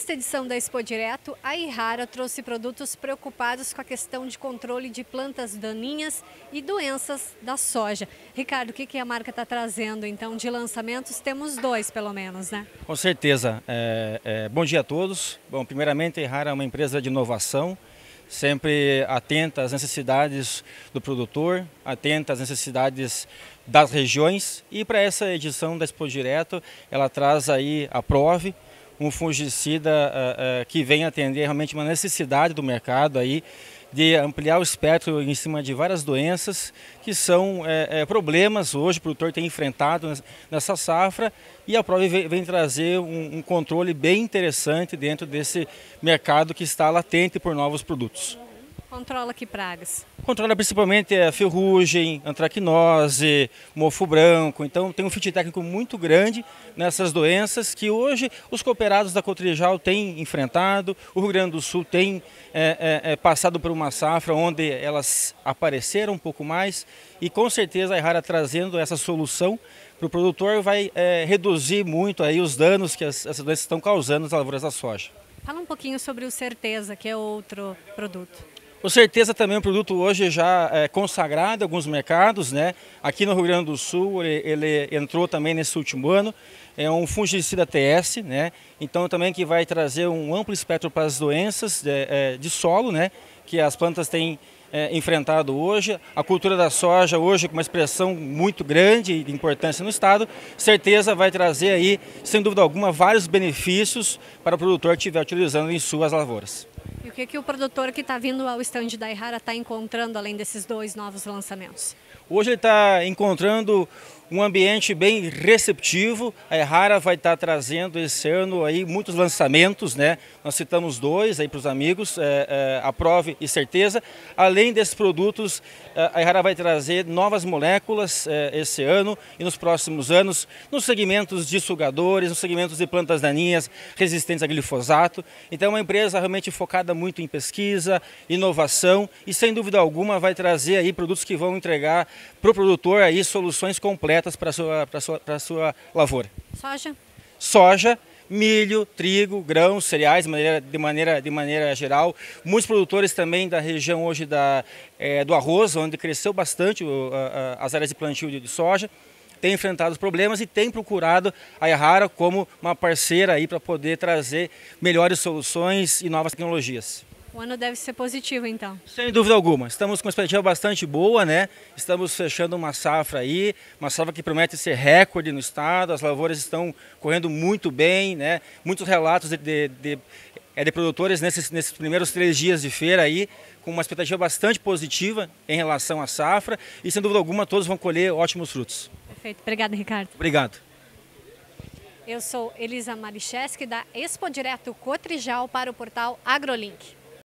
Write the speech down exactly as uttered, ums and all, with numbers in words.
Nesta edição da Expo Direto, a Yara trouxe produtos preocupados com a questão de controle de plantas daninhas e doenças da soja. Ricardo, o que, que a marca está trazendo então de lançamentos? Temos dois pelo menos, né? Com certeza. É, é, bom dia a todos. Bom, primeiramente, a Yara é uma empresa de inovação, sempre atenta às necessidades do produtor, atenta às necessidades das regiões, e para essa edição da Expo Direto, ela traz aí a Prove, um fungicida uh, uh, que vem atender realmente uma necessidade do mercado aí de ampliar o espectro em cima de várias doenças que são é, é, problemas hoje o produtor tem enfrentado nessa safra, e a Prove vem, vem trazer um, um controle bem interessante dentro desse mercado que está latente por novos produtos. Controla que pragas? Controla principalmente a ferrugem, antracnose, mofo branco. Então tem um fit técnico muito grande nessas doenças que hoje os cooperados da Cotrijal têm enfrentado. O Rio Grande do Sul tem é, é, passado por uma safra onde elas apareceram um pouco mais, e com certeza a Yara trazendo essa solução para o produtor vai é, reduzir muito aí os danos que as, essas doenças estão causando nas lavouras da soja. Fala um pouquinho sobre o Certeza, que é outro produto. O Certeza também é um produto hoje já é, consagrado em alguns mercados, né? Aqui no Rio Grande do Sul ele, ele entrou também nesse último ano, é um fungicida T S, né? Então também que vai trazer um amplo espectro para as doenças de, é, de solo, né? Que as plantas têm é, enfrentado hoje. A cultura da soja hoje com uma expressão muito grande de importância no estado, Certeza vai trazer aí, sem dúvida alguma, vários benefícios para o produtor que estiver utilizando em suas lavouras. E o que, que o produtor que está vindo ao estande da Yara está encontrando além desses dois novos lançamentos? Hoje ele está encontrando um ambiente bem receptivo. A Yara vai estar trazendo esse ano aí muitos lançamentos, né? Nós citamos dois aí para os amigos, é, é, a Prove e Certeza. Além desses produtos, a Yara vai trazer novas moléculas é, esse ano e nos próximos anos, nos segmentos de sugadores, nos segmentos de plantas daninhas resistentes a glifosato. Então é uma empresa realmente focada muito em pesquisa, inovação, e sem dúvida alguma vai trazer aí produtos que vão entregar para o produtor aí soluções completas para a sua, para sua, para sua lavoura. Soja? Soja, milho, trigo, grãos, cereais, de maneira, de maneira, de maneira geral. Muitos produtores também da região hoje da, é, do arroz, onde cresceu bastante o, a, a, as áreas de plantio de, de soja, têm enfrentado os problemas e têm procurado a Yara como uma parceira aí para poder trazer melhores soluções e novas tecnologias. O ano deve ser positivo, então. Sem dúvida alguma. Estamos com uma expectativa bastante boa, né? Estamos fechando uma safra aí, uma safra que promete ser recorde no estado. As lavouras estão correndo muito bem, né? Muitos relatos de, de, de, de produtores nesses, nesses primeiros três dias de feira aí, com uma expectativa bastante positiva em relação à safra. E sem dúvida alguma todos vão colher ótimos frutos. Perfeito. Obrigada, Ricardo. Obrigado. Eu sou Elisa Maricheski, da Expo Direto Cotrijal para o portal AgroLink.